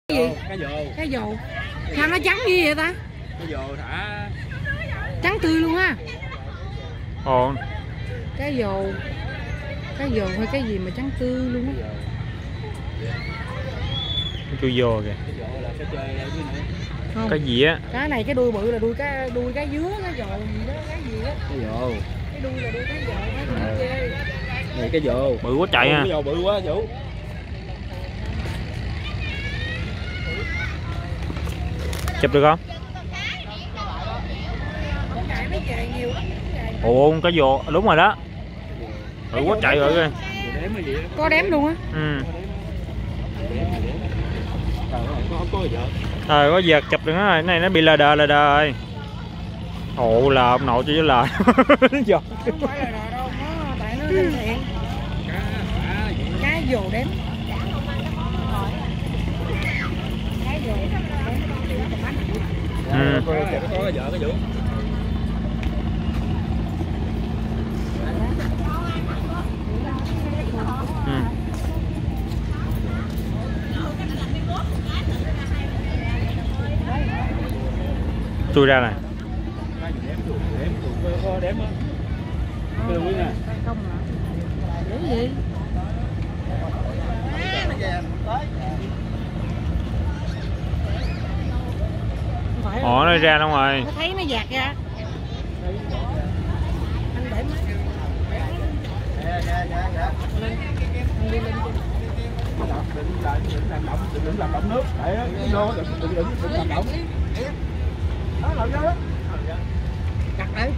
Cái gì? Cá dồ. Cá dồ. Sao nó trắng như vậy ta? Cá dồ thả Trắng tươi luôn ha. Ồ. Cá dồ. Cá dồ hay cái gì mà trắng tươi luôn á. Chui vô kìa. cá dồ là sẽ chơi ở dưới nữa. Không. Cái gì á? Cái này cái đuôi bự là đuôi cá dứa, cá dồ gì đó, cái gì đó. Cá dồ. Cái đuôi là đuôi cá dồ, cái gì chơi. Này cá dồ. Bự quá chạy ha. Cá dồ bự quá Vũ. Chụp được không? Ồ, cá dồ, đúng rồi đó. Bự quá chạy rồi kìa. Có đếm luôn á. Ừ. Có vợ. Trời, có vợt chụp được nó rồi, cái này nó bị lờ đờ rồi. Ồ, là ông nội cho với lời. Không phải là đò đâu, nó tại nó thân thiện. Cá dồ đếm. Cá dồ đếm. Ừ. Có vợ cái Vũ. Ừ. Chui ra này. Đếm á. Cái đuôi nè. Không hả? Cái gì? Ồ, nó ra đâu rồi. Nó thấy nó dạt ra. Anh để mắt. Đừng làm động nước. Để vô đừng làm động. Đó làm vô đó. Cắt đấy.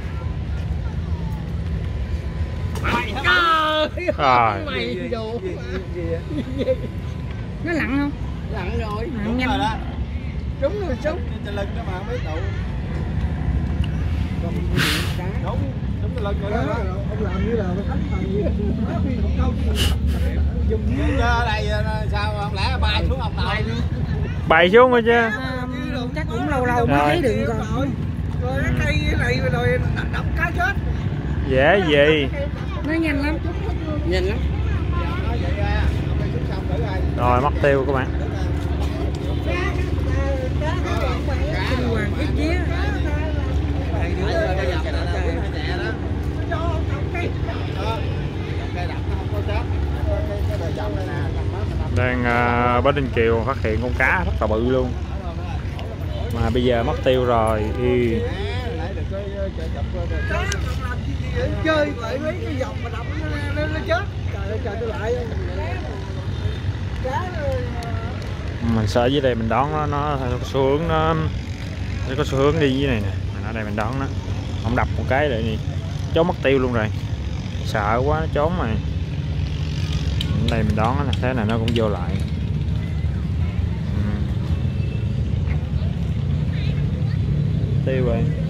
Rồi. Mày đồ. Nó lặn không? Lặn rồi. Lặn nhanh. Đó. Trúng rồi trúng. Trên lưng đó mà mấy tụ. Đúng cái lưng rồi đó. Ông làm như là nó thánh thần gì. Dùng ở đây sao không lẽ bay xuống ông tàu. Bay xuống rồi chứ. Chắc cũng lâu lâu mới thấy được còn. Rồi cái cây này rồi đập cá chết. Dễ gì. Nó nhanh lắm. Nhanh lắm. Rồi, mất tiêu các bạn. Kinh hoàng cái chía. Đang Bến Ninh Kiều phát hiện con cá rất là bự luôn. Mà bây giờ mất tiêu rồi. Ừ. Chơi vậy mấy cái dòng mà đập nó chết. Trời ơi trời tôi lại. Mình sợ dưới đây mình đón nó có xu hướng nó có xu hướng đi dưới này nè. Mình ở đây mình đón nó. Không đập một cái lại đi. Trốn mất tiêu luôn rồi. Sợ quá nó trốn mà. Ở đây mình đón nó thế này nó cũng vô lại. Tiêu rồi.